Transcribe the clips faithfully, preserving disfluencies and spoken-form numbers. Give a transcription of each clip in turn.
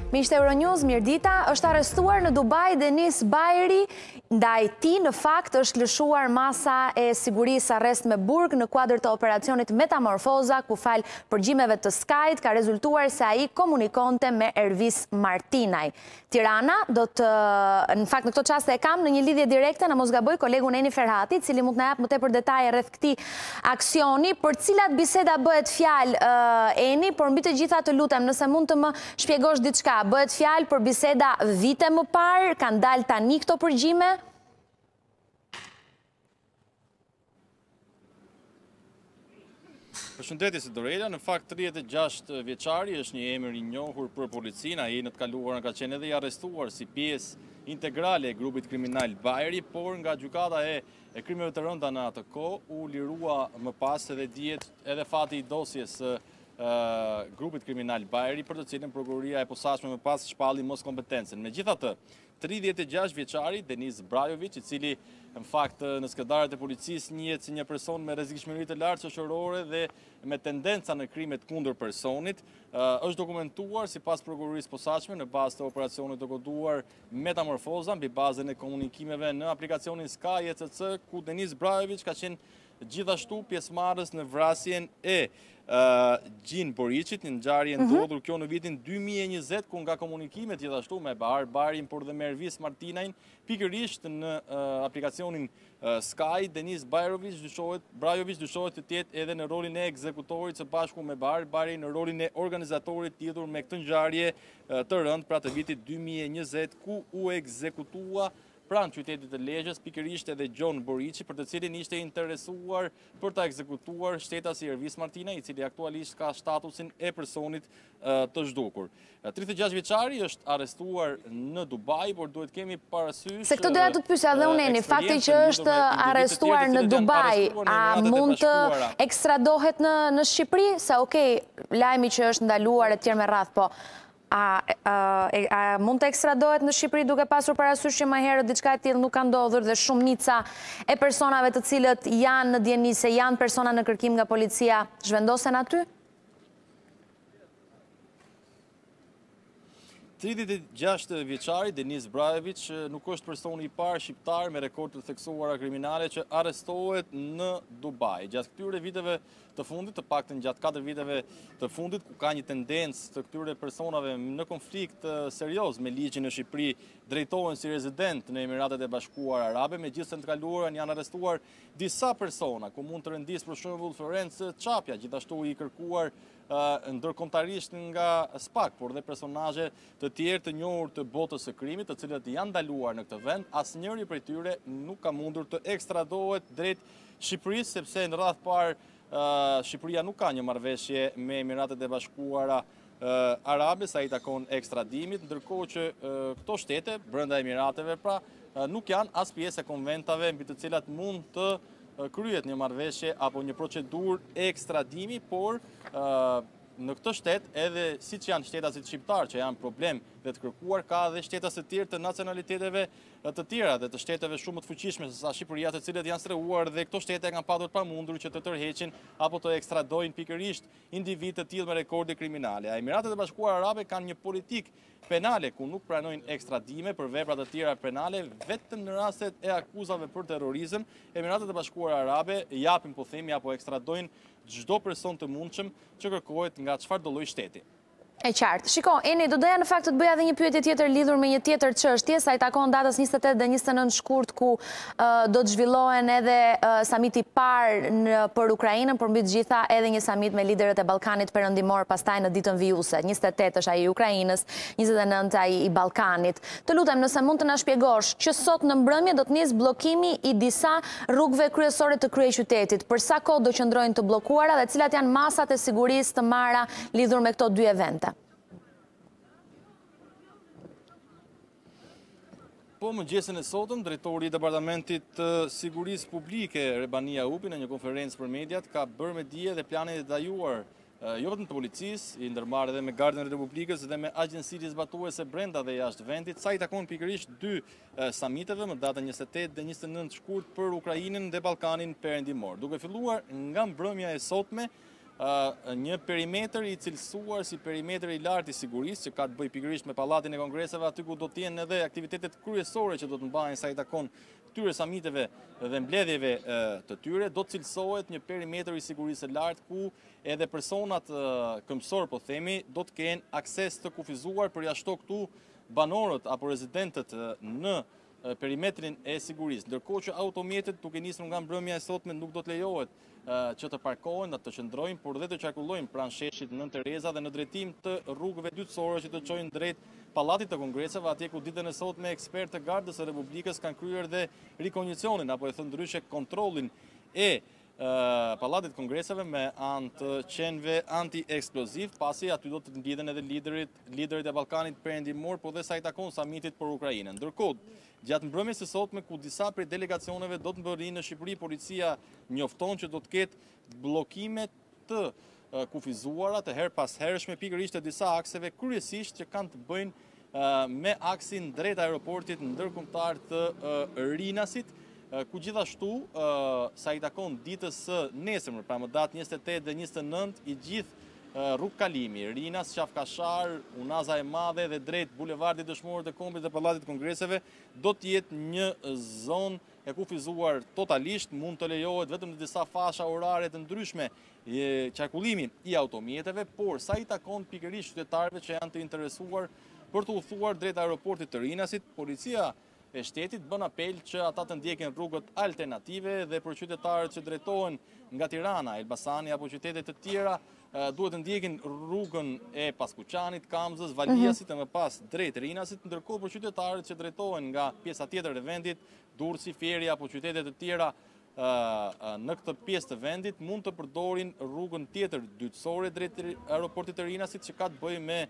Miqtë Euronews, Mirdita, është arrestuar në Dubai Denis Bajri, ndaj tij në fakt është lëshuar masa e sigurisë arrest me burg në kuadër të operacionit Metamorfoza, ku fal përgjimeve të Skyt ka rezultuar se ai komunikonte me Ervis Martinaj. Tirana do të, në fakt në këto çaste e kam në një lidhje direkte, na mos gaboj, kolegun Eni Ferhati, i cili mund të na jap më tepër detaje rreth këtij aksioni, për cilat biseda bëhet fjalë uh, Eni, por mbi të gjitha të lutem, nëse mund të më shpjegosh diçka, bëhet fjalë për biseda vite më parë, kanë dalë tani këto përgjime? Përshëndetje së Dorela, në fakt tridhjetë e gjashtë vjeçari është një emër i njohur për policinë, ai në të kaluarën ka qenë edhe i arrestuar si pjesë integrale e grupit kriminal Bajri, por nga gjykata e, e krimeve të rënda në atë kohë u lirua më pas edhe dihet edhe fati i dosjes së uh, grupit kriminal Bajri, për të cilën prokuroria e posaçme më pas shpalli mos kompetencën. Megjithatë, tridhjetë e gjashtë vjeçari Denis Brajovic, i cili në fakt në skedarët e policisë njihet si një person me rrezikshmëri të lartë shoqërore dhe me tendenca në krimet kundër personit, është dokumentuar sipas prokurorisë posaçme në bazë të operacionit të koduar Metamorfoza mbi bazën e komunikimeve në aplikacionin Sky E C C, ku Denis Brajovic ka qenë gjithashtu pjesëmarrës në vrasjen e uh, Gjin Boriçit, në ngjarje ndodhur kjo në vitin dy mijë e njëzet, ku nga komunikimet gjithashtu me Bahar Barin, por dhe me Ervis Martinajn, pikërisht në uh, aplikacionin uh, Sky, Denis Brajovic dyshohet, Brajovic dyshohet të tjetë edhe në rolin e ekzekutorit së bashku me Bahar Barin, në rolin e organizatorit lidhur me këtë ngjarje uh, të rënd pra të vitit dy mijë e njëzet, ku u ekzekutua pranë qytetit të Lezhës, pikërisht edhe Gjon Boriçi, për të cilin ishte interesuar për ta ekzekutuar shtetasi Ervis Martinaj, i cili aktualisht ka statusin e personit uh, të zhdukur. tridhjetë e gjashtë vjeçari është arrestuar në Dubai, por duhet kemi parasysh... Se këtë doja të të pyesja dhe unë, Eni, fakti që është arrestuar në Dubai, a mund të ekstradohet në, në Shqipëri? Sa okej, lajmi që është ndaluar e tjerë me radhë, po... A, a, a mund të ekstradohet në Shqipëri duke pasur parasysh që më herët diçka e tillë nuk ka ndodhur dhe shumica e personave të cilët janë në dieni se janë persona në kërkim nga policia zhvendosen aty? tridhjetë e gjashtë vjeçari Denis Brajovic nuk është personi i parë shqiptar me rekord të theksuara kriminale që arrestohet në Dubai. Gjatë këtyre viteve të fundit, të paktën gjatë katër viteve të fundit, ku ka një tendencë të këtyre personave në konflikt serioz me ligjin në Shqipëri, drejtohen si rezident në Emiratet e Bashkuara Arabe, megjithëse në të kaluarën janë arrestuar disa persona, ku mund të rëndis për shembull Florence Çapja, gjithashtu i kërkuar Uh, ndërkombëtarisht nga SPAK, por dhe personazhe të tjerë të njohur të botës së krimit, të cilët janë ndaluar në këtë vend, asnjëri prej tyre nuk ka mundur të ekstradohet drejt Shqipërisë, sepse në radhë parë uh, Shqipëria nuk ka një marrëveshje me Emiratet e Bashkuara uh, Arabe sa i takon ekstradimit, ndërkohë që uh, këto shtete brenda Emirateve pra uh, nuk janë as pjesë e konventave mbi të cilat mund të kryet një marrëveshje apo një procedurë ekstradimi, por uh, në këtë shtet, edhe si që janë shtetasit shqiptar që janë problem dhe të kërkuar, ka edhe shtetas të tjerë të nacionaliteteve të tjera dhe të shteteve shumë të fuqishme se sa Shqipëria, të cilët janë strehuar dhe këto shtete kanë patur pamundur që të tërheqin apo të ekstradojnë pikërisht individ të tillë me rekorde kriminale. Emiratet e Bashkuara Arabe kanë një politikë penale ku nuk pranojnë ekstradime për vepra të tjera penale, vetëm në rastet e akuzave për terrorizëm. Emiratet e Bashkuara Arabe japin po themi apo ekstradojnë çdo person të mundshëm që kërkohet nga çfarëdo lloj shteti. E qartë. Shiko, Eni, do doja në fakt të bëja edhe një pyetje tjetër lidhur me një tjetër çështje, sa i takon datës njëzet e tetë dhe njëzet e nëntë shkurt, ku uh, do të zhvillohen edhe uh, samiti i parë në, për Ukrainën, por mbi të gjitha edhe një samit me liderët e Ballkanit Perëndimor, pastaj në ditën vijuse. njëzet e tetë është ai i Ukrainës, njëzet e nëntë ai i Ballkanit. Të lutem, nëse mund të na shpjegosh që sot në mbrëmje do të nisë bllokimi i disa rrugëve kryesore të kryeqytetit. Për sa kohë do qëndrojnë të bllokuara dhe cilat janë masat e sigurisë të marra lidhur me këto dy evente? Po më gjesën e sotëm, drejtori i Departamentit të Sigurisë Publike, Rebania Upi, në një konferencë për mediat, ka bërë me dije dhe planet e detyruar, jo vetëm të policisë, i ndërmarrë edhe me Gardën e Republikës dhe me agjencitë zbatuese brenda dhe jashtë vendit, sa i takon pikërisht dy samiteve më datën njëzet e tetë dhe njëzet e nëntë shkurt për Ukrainën dhe Ballkanin Perëndimor. Duke filluar nga mbrëmja e sotme, një perimetër i cilësuar si perimetër i lartë i sigurisë, që ka të bëjë pikërisht me Pallatin e Kongreseve, aty ku do të jenë edhe aktivitetet kryesore që do të mbahen sa i takon këtyre samiteve dhe mbledhjeve të tyre, do të cilësohet një perimetër i sigurisë së lartë ku edhe personat këmbësor, po themi, do të kenë akses të kufizuar për jashto këtu banorët apo rezidentët në perimetrin e sigurisë. Ndërkohë që automjetet duke nisur nga mbrëmja e sotme nuk do të lejohet që të parkohen, të qëndrojnë, por dhe të qarkullojnë pranë sheshit Nën Tereza dhe në drejtim të rrugëve dytësore që të çojnë drejt Pallatit të Kongreseve, atje ku ditën e sotme ekspertë të Gardës së Republikës kanë kryer dhe rikondicionin apo e thënë ndryshe kontrollin e Pallatit të Kongreseve me anë të qenëve anti-eksploziv, pasi aty do të ngjiten edhe liderit, liderit e Ballkanit Perëndimor, po dhe sa i takon samitit për Ukrainën. Ndërkohë, gjatë mbrëmjes së sotme ku disa prej delegacioneve do të mbërrinë në Shqipëri, policia njofton që do të ketë bllokime të kufizuara të her pas hershme pikërisht të disa akseve, kryesisht që kanë të bëjnë me aksin drejt aeroportit ndërkombëtar të Rinasit, ku gjithashtu sa i takon ditës së nesërmë, pra më datë njëzet e tetë dhe njëzet e nëntë, i gjithë rrugë kalimi, Rinas, Qafkashar, Unaza e Madhe dhe drejt bulevardit Dëshmorët e Kombit dhe Pallatit të Kongreseve do të jetë një zonë e kufizuar totalisht, mund të lejohet vetëm në disa fasha orare të ndryshme qarkullimi i automjeteve, por sa i takon pikërisht qytetarëve që janë të interesuar për të udhëtuar drejt aeroportit të Rinasit, policia e shtetit bën apel që ata të ndjekin rrugët alternative dhe për qytetarët që drejtohen nga Tirana, Elbasani apo qytete të tjera, duhet të ndjekin rrugën e Paskuqanit, Kamzës, Valviasit e më pas drejt Rinasit, ndërkohë për qytetarët që drejtohen nga pjesa tjetër e vendit, Durrësi, Fieri apo qytete të tjera në këtë pjesë të vendit, mund të përdorin rrugën tjetër dytësore drejt aeroportit të Rinasit që ka të bëjë me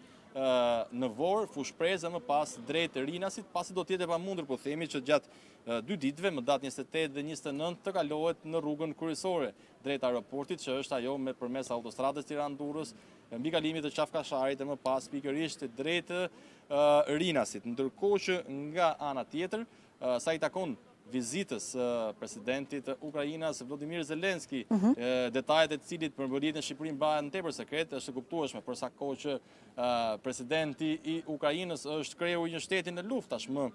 në Vorë, Fushprez e më pas drejt Rinasit, pasi do t'jetë e pamundur, po themi që gjatë dy ditëve, më datë njëzet e tetë dhe njëzet e nëntë, të kalohet në rrugën kryesore drejt aeroportit, që është ajo me përmes autostradës Tiranë-Durrës, mbi kalimit të Qafkasharit e më pas pikërisht drejt Rinasit. Ndërkohë që nga ana tjetër, sa i takon vizitës presidentit Ukrajinas Volodymyr Zelenski, detajet e cilit për mbërritjen në Shqipëri mbahen tepër sekret, është e kuptueshme për sa kohë që presidenti i Ukrajinës është kreu i një shteti në luftë tashmë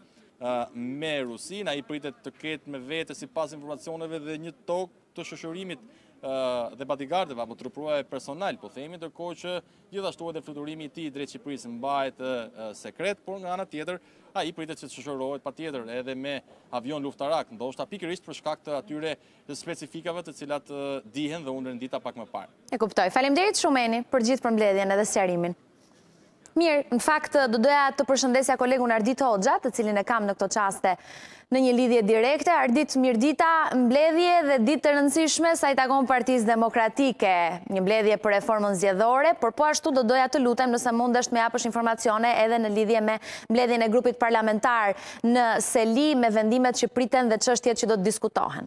me Rusin, ai pritet të ketë me vete sipas informacioneve dhe një tokë të shoqërimit dhe bodyguardëve apo trupruar personal, po themi, ndërkohë që gjithashtu edhe fluturimi i tij drejt Shqipërisë mbahet sekret, por nga ana tjetër ai pritet që të shoqërohet patjetër edhe me avion luftarak, ndoshta pikërisht për shkak të atyre specifikave të cilat dihen dhe u rendita pak më parë. E kuptoj. Faleminderit shumë Eni për gjithë përmbledhjen edhe sqarimin. Mirë, në fakt do doja të përshëndesja kolegun Ardit Hoxha, të cilin e kam në këto qaste në një lidhje direkte. Ardit, mirë dita, mbledhje dhe ditë të rëndësishme sa i takon Partisë Demokratike, një mbledhje për reformën zgjedhore, por po ashtu do doja të lutem nëse mundesh me japësh informacione edhe në lidhje me mbledhjen e grupit parlamentar në Seli me vendimet që priten dhe çështjet që do të diskutohen.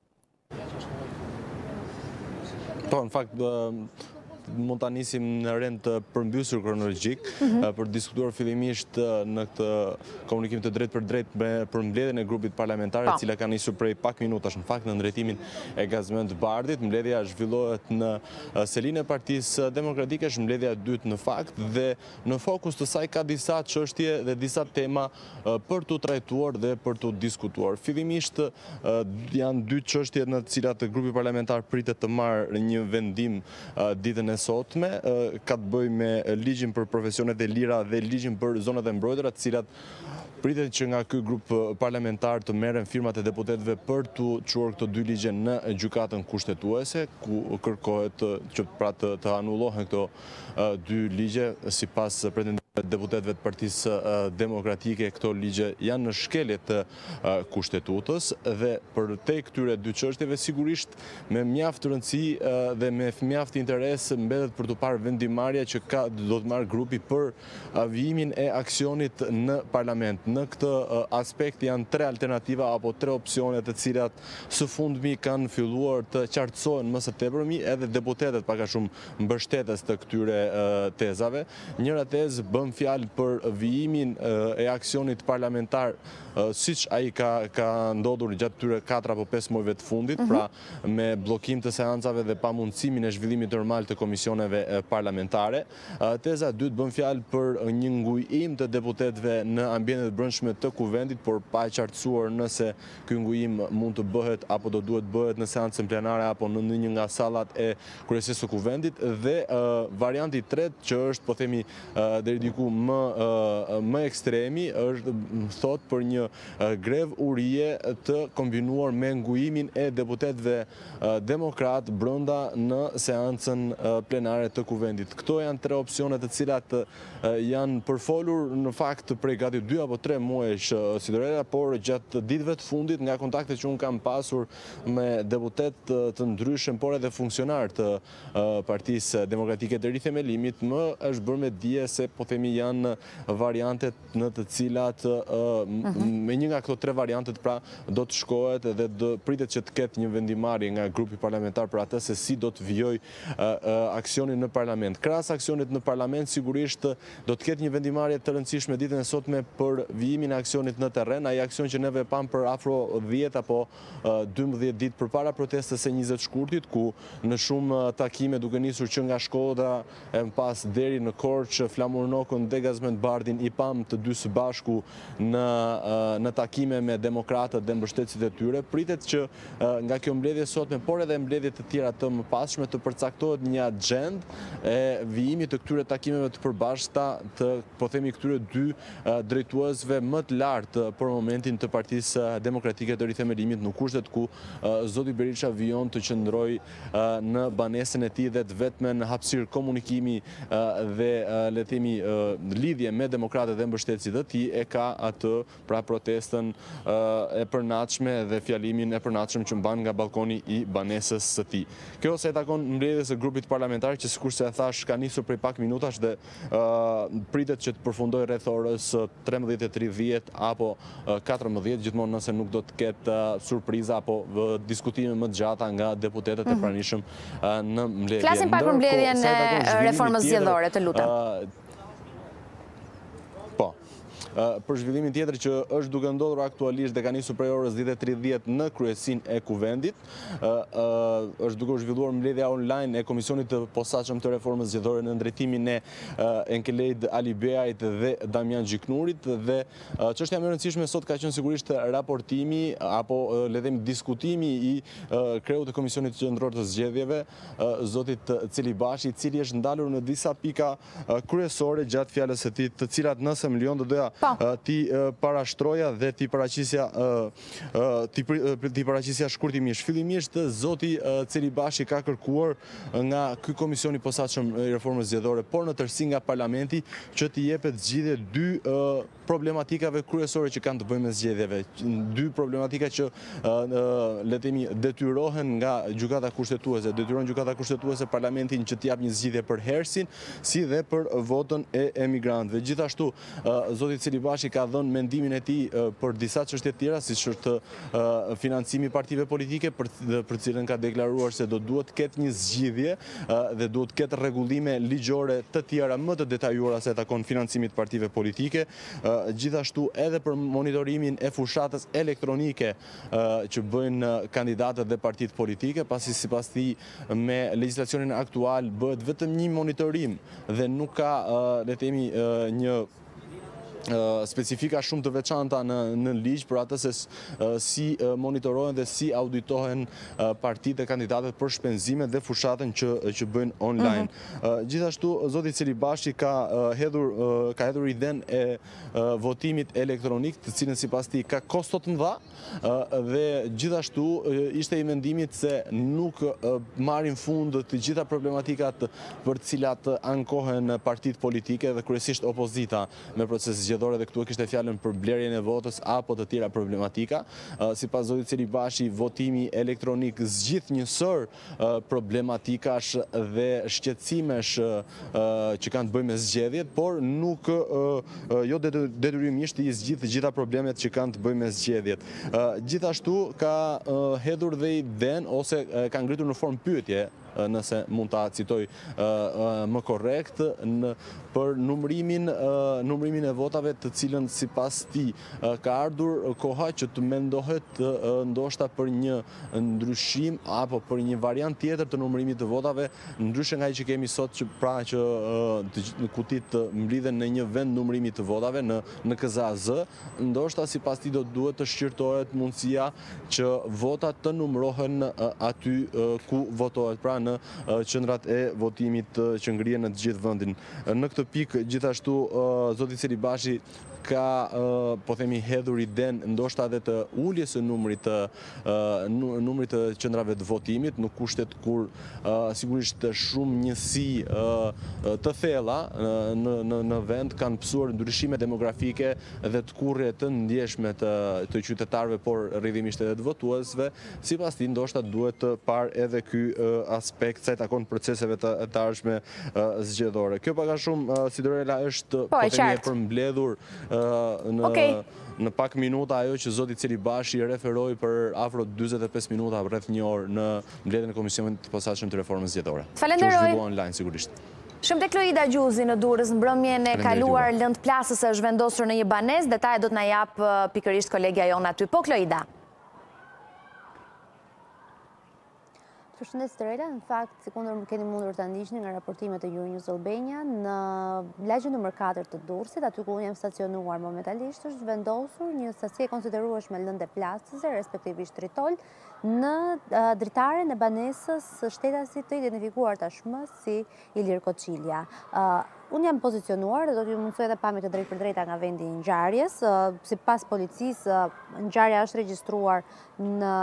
Po, në fakt mund ta nisim në rend të përmbysur kronologjik për të diskutuar fillimisht në këtë komunikim të drejt për drejt për mbledhjen e grupit parlamentar, e cila ka nisur prej pak minutash në fakt në drejtimin e Gazmend Bardit. Mbledhja zhvillohet në Selinë e Partisë Demokratike, është mbledhja e dytë në fakt dhe në fokus të saj ka disa çështje dhe disa tema për të trajtuar dhe për të diskutuar. Fillimisht janë dy çështje në të cilat grupi parlamentar pritet të marrë një vendim ditën e sotme, ka të bëjë me ligjin për profesionet e lira dhe ligjin për zonat e mbrojtura, të cilat pritet që nga ky grup parlamentar të merren firmat e deputetëve për të çuar këto dy ligje në gjykatën kushtetuese, ku kërkohet që pra të, të anullohen këto dy ligje sipas pretendimeve të deputetëve të Partisë Demokratike. Këto ligje janë në shkelje të kushtetutës dhe për te këtyre dy çështjeve sigurisht me mjaft rëndësi dhe me mjaft interes mbetet për të parë vendimarrja që ka do të marrë grupi për avijimin e aksionit në parlament. Në këtë aspekt janë tre alternativa apo tre opsione të cilat së fundmi kanë filluar të qartësohen më së tepërmi edhe deputetët pak a shumë mbështetës të këtyre tezave. Njëra tezë bën bëm fjalë për vijimin e aksionit parlamentar siç ai ka ka ndodhur gjatë tyre katër apo pesë muajve të fundit, pra me bllokim të seancave dhe pamundësimin e zhvillimit normal të komisioneve parlamentare. Teza e dytë bën fjalë për një ngujim të deputetëve në ambientet e brendshme të kuvendit, por pa e qartësuar nëse ky ngujim mund të bëhet apo do duhet bëhet në seancën plenare apo në një nga sallat e kryesisë së kuvendit. Dhe varianti i tretë, që është po themi deri diku më më ekstremi, është thot për një grev urie të kombinuar me ngujimin e deputetëve demokrat brenda në seancën plenare të kuvendit. Këto janë tre opsione të cilat janë përfolur në fakt prej gati dy apo tre muajsh si dorera, por gjatë ditëve të fundit nga kontaktet që unë kam pasur me deputet të ndryshëm, por edhe funksionar të Partisë Demokratike të Rithemelimit, më është bërë me dije se po themi janë variantet në të cilat me një nga këto tre variantet pra do të shkohet dhe do pritet që të ketë një vendimarrje nga grupi parlamentar për atë se si do të vijoj aksionin në parlament. Krahas aksionit në parlament sigurisht do të ketë një vendimarrje të rëndësishme ditën e sotme për vijimin e aksionit në terren, ai aksion që neve pam për afro dhjetë apo dymbëdhjetë ditë përpara protestës së njëzet shkurtit, ku në shumë takime duke nisur që nga Shkodra e më pas deri në Korçë, Flamurnokën dhe Gazmend Bardhin i pam të dy së bashku në në takime me demokratët dhe mbështetësit e tyre. Pritet që nga kjo mbledhje sotme, por edhe mbledhje të tjera të mëpasshme, të përcaktohet një agjendë e vijimit të këtyre takimeve të përbashkëta të po themi këtyre dy drejtuesve më të lartë për momentin të Partisë Demokratike të Rithemelimit, në kushtet ku zoti Berisha vijon të qëndroj në banesën e tij dhe të vetmen hapësirë komunikimi dhe le të themi lidhje me demokratët dhe mbështetësit e tij e ka atë pra protestën e përnatshme dhe fjalimin e përnatshëm që mban nga balkoni i banesës së tij. Kjo sa i takon mbledhjes së grupit parlamentar, që sikur se e thash ka nisur prej pak minutash dhe pritet që të përfundojë rreth orës trembëdhjetë e tridhjetë apo katërmbëdhjetë, gjithmonë nëse nuk do të ketë surpriza apo diskutime më të gjata nga deputetët e pranishëm në mbledhje. Flasim pak për mbledhjen e reformës zgjedhore, të lutem. Për zhvillimin tjetër që është duke ndodhur aktualisht dhe ka nisur prej orës dhjetë e tridhjetë në kryesinë e kuvendit, është duke u zhvilluar mbledhja online e Komisionit të Posaçëm të Reformës Zgjedhore në ndërtimin e Enkelejt Alibeajt dhe Damian Gjiknurit, dhe çështja më e rëndësishme sot ka qenë sigurisht raportimi apo le të them diskutimi i kreut të Komisionit Qendror të Zgjedhjeve, zotit Celibashi, i cili është ndalur në disa pika kryesore gjatë fjalës së tij, të cilat nëse më lejon do doja ti parashtroja dhe ti paraqisja ti paraqisja shkurtimisht. Fillimisht zoti Celibashi ka kërkuar nga ky komisioni i posaçëm i reformës zgjedhore, por në tërësi nga parlamenti, që t'i jepet zgjidhje dy problematikave kryesore që kanë të bëjnë me zgjedhjeve. Dy problematika që le të themi detyrohen nga gjykata kushtetuese, detyron gjykata kushtetuese parlamentin që t'i jap një zgjidhje për hersin, si dhe për votën e emigrantëve. Gjithashtu zoti Celibashi ka dhënë mendimin e tij për disa çështje tjera, siç është financimi i partive politike, për cilën ka deklaruar se do duhet të ketë një zgjidhje dhe duhet të ketë rregullime ligjore të tjera më të detajuara se takon financimit të partive politike. Gjithashtu edhe për monitorimin e fushatës elektronike që bëjnë kandidatët dhe partitë politike, pasi sipas tij me legjislacionin aktual bëhet vetëm një monitorim dhe nuk ka le të themi një specifika shumë të veçanta në ligj për atë se si monitorohen dhe si auditohen partitë e kandidatët për shpenzimet dhe fushatën që bëjnë online. Gjithashtu zoti Celibashi ka hedhur ka hedhur idenë e votimit elektronik, të cilën sipas tij ka kosto të mëdha, dhe gjithashtu ishte i mendimit se nuk marrin fund të gjitha problematikat për të cilat ankohen partitë politike dhe kryesisht opozita me proces zgjedhore, dhe këtu e kishte fjalën për blerjen e votës apo të tjera problematika. Sipas zotit Celibashi, votimi elektronik zgjidh njësor problematikash dhe shqetësimesh që kanë të bëjnë me zgjedhjet, por nuk jo detyrimisht i zgjidh të gjitha problemet që kanë të bëjnë me zgjedhjet. Gjithashtu ka hedhur dhe idenë ose ka ngritur në formë pyetje nëse mund ta citoj më korrekt, për numrimin numrimin e votave të cilën sipas tij ka ardhur koha që të mendohet ndoshta për një ndryshim apo për një variant tjetër të numrimit të votave, ndryshe nga ai që kemi sot, që pra që në kutit mblidhen në një vend numrimi të votave në në K Z A Z, ndoshta sipas tij do duhet të shqyrtohet mundësia që votat të numrohen aty ku votohet, pra në qendrat e votimit që ngrihen në të gjithë vendin. Në këtë pikë gjithashtu zoti Celibashi ka, po themi, hedhur iden ndoshta edhe të uljes së numrit të numrit të qendrave të votimit, në kushtet kur sigurisht shumë njësi të thella në në në vend kanë pësuar ndryshime demografike dhe të kurrje të ndjeshme të të qytetarëve, por rrjedhimisht edhe të votuesve. Sipas tij ndoshta duhet të parë edhe ky aspekt sa i takon proceseve të të ardhshme zgjedhore. Kjo pak a shumë Sidorela është po themi e përmbledhur në okay. Në pak minuta ajo që zoti Celibashi referoi për afro dyzet e pesë minuta, rreth një orë, në mbledhjen e Komisionit të posaçëm të reformës zgjedhore. Falenderoj. Që zhvilluar online sigurisht. Shumë te Kloida Gjuzi në Durrës, mbrëmjen e kaluar lëndë plasëse është vendosur në një banesë, detajet do të na jap pikërisht kolegja jon aty. Po Kloida. Përshëndes Terela, në fakt, si kundër më keni mundur të ndiqni nga raportimet e Euronews Albania, në lagjen numër katër të Durrësit, aty ku unë jam stacionuar momentalisht, është vendosur një sasi e konsiderueshme lëndë plasëse, respektivisht tritol, në dritaren e banesës së shtetasit të identifikuar tashmë si Ilir Koçilja. Unë jam pozicionuar dhe do t'ju mundsoj edhe pamje të drejtë për drejta nga vendi i ngjarjes. Sipas policisë, ngjarja është regjistruar në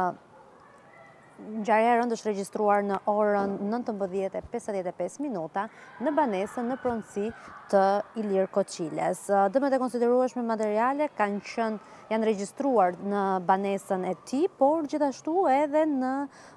Ngjarja e rëndë është regjistruar në orën nëntëmbëdhjetë e pesëdhjetë e pesë minuta në banesën në pronësi të Ilir Koçiljes. Dëmet e konsiderueshme materiale kanë qenë janë regjistruar në banesën e tij, por gjithashtu edhe në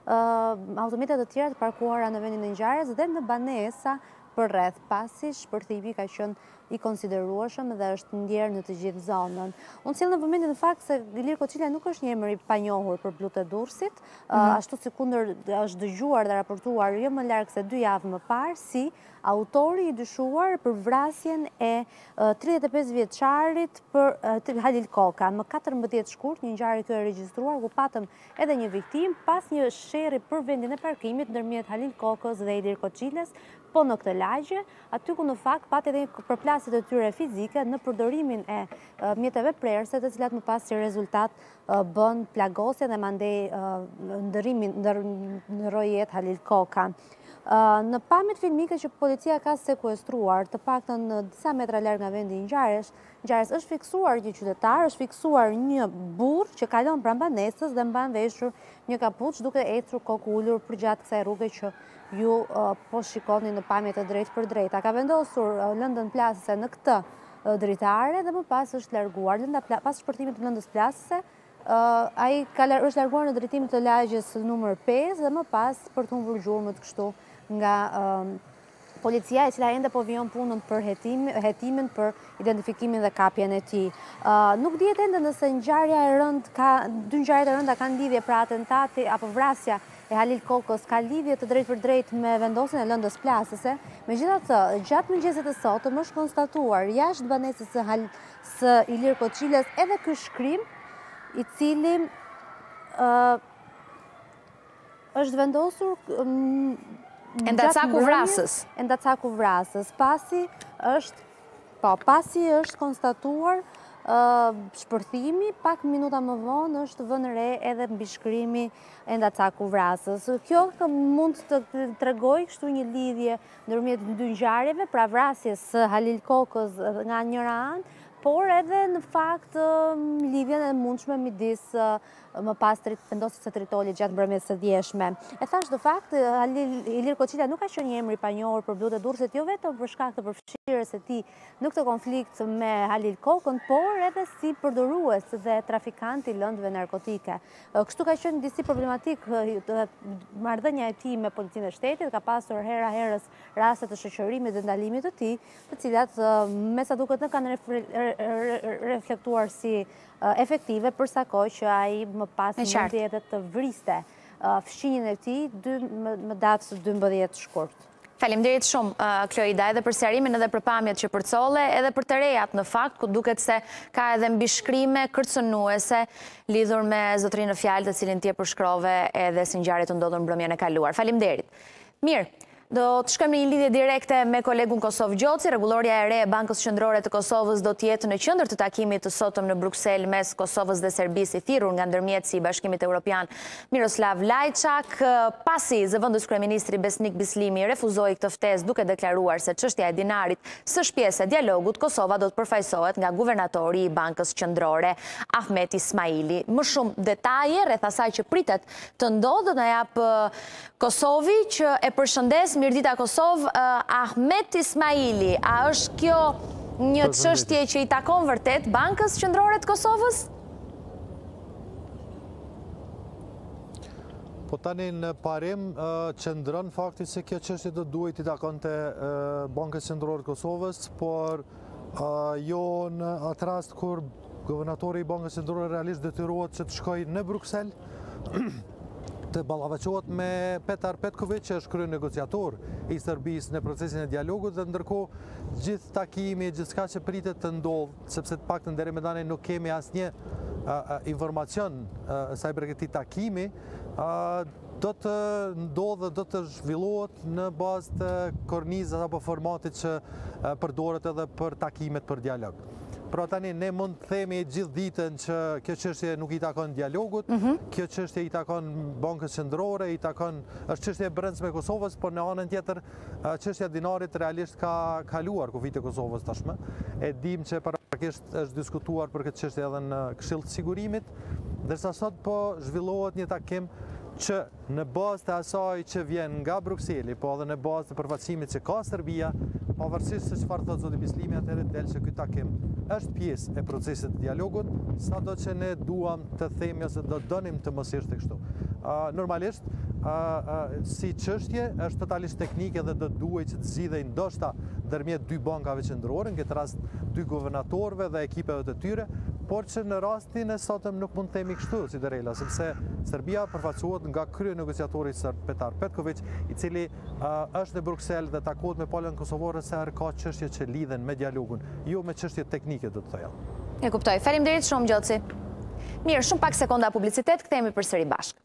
uh, automjetet të tjera të parkuara në vendin e ngjarjes dhe në banesa përreth, pasi shpërthimi ka qenë i konsiderueshëm dhe është ndjerë në të gjithë zonën. Unë sjell në vëmendje në fakt se Ilir Koçilja nuk është një emër i panjohur për blut e Durrësit, mm -hmm. ashtu si kundër është dëgjuar dhe raportuar jo më larg se dy javë më parë si autori i dyshuar për vrasjen e tridhjetë e pesë vjeçarit për Halil Koka. Më katërmbëdhjetë shkurt një ngjarje kjo e regjistruar ku patëm edhe një viktim pas një sherrri për vendin e parkimit ndërmjet Halil Kokës dhe Ilir Koçiljes, po në këtë lagje, aty ku në fakt pat edhe përplasjet e tyre fizike në përdorimin e mjeteve prerëse, të cilat më pas si rezultat bën plagosje dhe mandej ndërrimin ndërroi jetë Halil Koka. Në pamjet filmike që policia ka sekuestruar, të paktën në disa metra larg nga vendi i ngjarjes, ngjarjes është fiksuar një qytetar, është fiksuar një burr që kalon pranë banesës dhe mban veshur një kapuç duke ecur kokë ulur përgjatë kësaj rruge që ju uh, po shikoni në pamjet e drejtë për drejta. Ka vendosur uh, lëndën plasëse në këtë uh, dritare dhe më pas është larguar. Lënda pas shpërtimit të lëndës plasëse, uh, ai ka është larguar në drejtim të lagjes numër pesë dhe më pas për të humbur gjurmët kështu nga uh, policia, e cila ende po vijon punën për hetimin, hetimin për identifikimin dhe kapjen e tij. Uh, nuk dihet ende nëse ngjarja e rëndë ka dy ngjarjet e rënda kanë lidhje, pra atentati apo vrasja e Halil Kokës ka lidhje të drejtë për drejtë me vendosjen e lëndës plasëse. Megjithatë, gjatë mëngjesit të sotëm është konstatuar jashtë banesës së, Hal, së Ilir Koçiljes edhe ky shkrim, i cili uh, është vendosur um, Endacaku vrasës. Endacaku vrasës, pasi është, po, pasi është konstatuar Uh, shpërthimi, pak minuta më vonë është vënë re edhe mbi shkrimi Endacaku vrasës. Kjo mund të tregoj kështu një lidhje ndërmjet dy ngjarjeve, pra vrasjes së Halil Kokës nga njëra anë, por edhe në fakt lidhjen e mundshme midis më pas vendosjes së tritolit gjatë mbrëmjes së djeshme. E thash në fakt, Ilir Koçilja nuk ka qenë një emër i panjohur për blut e Durrësit, jo vetëm për shkak të përfshirjes së tij në këtë konflikt me Halil Kokën, por edhe si përdorues dhe trafikant i lëndëve narkotike. Kështu ka qenë disi problematik marrëdhënia e tij me policinë e shtetit, ka pasur hera herës raste të shoqërimit dhe ndalimit të tij, të cilat me sa duket nuk kanë reflektuar si efektive, përsa kohë që ai më pas mundi edhe të vriste fshinjen e këtij më datës dymbëdhjetë shkurt. Faleminderit shumë, Kloida, edhe për serimin edhe për pamjet që përcolle, edhe për të rejat në fakt, ku duket se ka edhe mbishkrime kërcënuese lidhur me zotërinë në fjalë të cilin tje përshkrove edhe si ngjarje të ndodhur mbrëmjen e kaluar. Faleminderit. Mirë. Do të shkojmë në një lidhje direkte me kolegun Kosovë Gjoci. Rregulloria e re e Bankës Qendrore të Kosovës do të jetë në qendër të takimit të sotëm në Bruksel mes Kosovës dhe Serbisë, i thirrur nga ndërmjetësi i Bashkimit Evropian Miroslav Lajçak, pasi zëvendës kryeministri Besnik Bislimi refuzoi këtë ftesë duke deklaruar se çështja e dinarit së shpjesë e dialogut, Kosova do të përfaqësohet nga guvernatori i Bankës Qendrore Ahmet Ismaili. Më shumë detaje rreth asaj që pritet të ndodhë na jap Kosovi, që e përshëndes. Mirdita Kosovë, Ahmet Ismaili, a është kjo një çështje që i takon vërtet Bankës Qendrore të Kosovës? Po tani në parim qëndron fakti se kjo çështje do duhet i takonte Bankës Qendrore të Kosovës, por jo në atë rast kur guvernatori i Bankës Qendrore realisht detyrohet që të shkojë në Bruksel të ballafaqohet me Petar Petković, që është krye negociator i Serbisë në procesin e dialogut, dhe ndërkohë gjithë takimi, gjithçka që pritet të ndodhë, sepse të paktën deri më tani nuk kemi asnjë informacion sa i përket këtij takimi, do të ndodhë, do të zhvillohet në bazë të kornizës apo formatit që përdoret edhe për takimet për dialog. Pra tani ne mund të themi gjithë ditën që kjo çështje nuk i takon dialogut, kjo çështje i takon Bankës Qendrore, i takon, është çështje e brendshme e Kosovës, por në anën tjetër çështja e dinarit realisht ka kaluar kufit e Kosovës tashmë. E dim që parakisht është diskutuar për këtë çështje edhe në Këshill të Sigurimit, ndërsa sot po zhvillohet një takim që në bazë të asaj që vjen nga Brukseli, po edhe në bazë të përfaqësimit që ka Serbia, pavarësisht se çfarë thotë zoti Bislimi, atëherë del që ky takim është pjesë e procesit të dialogut, sado që ne duam të themi ose do donim të mos ishte kështu. Normalisht, si çështje është totalisht teknike dhe do duhet që të zgjidhej ndoshta ndërmjet dy bankave qendrore, në këtë rast dy guvernatorëve dhe ekipeve të tyre, por që në rastin e sotëm nuk mund të themi kështu si Derela, sepse Serbia përfaqësohet nga krye negociatori serb Petar Petković, i cili është në Bruksel dhe takohet me palën kosovare se herë ka çështje që lidhen me dialogun, jo me çështje teknike, do të thoja. E kuptoj. Faleminderit shumë Gjoci. Mirë, shumë pak sekonda publicitet, kthehemi përsëri bashkë.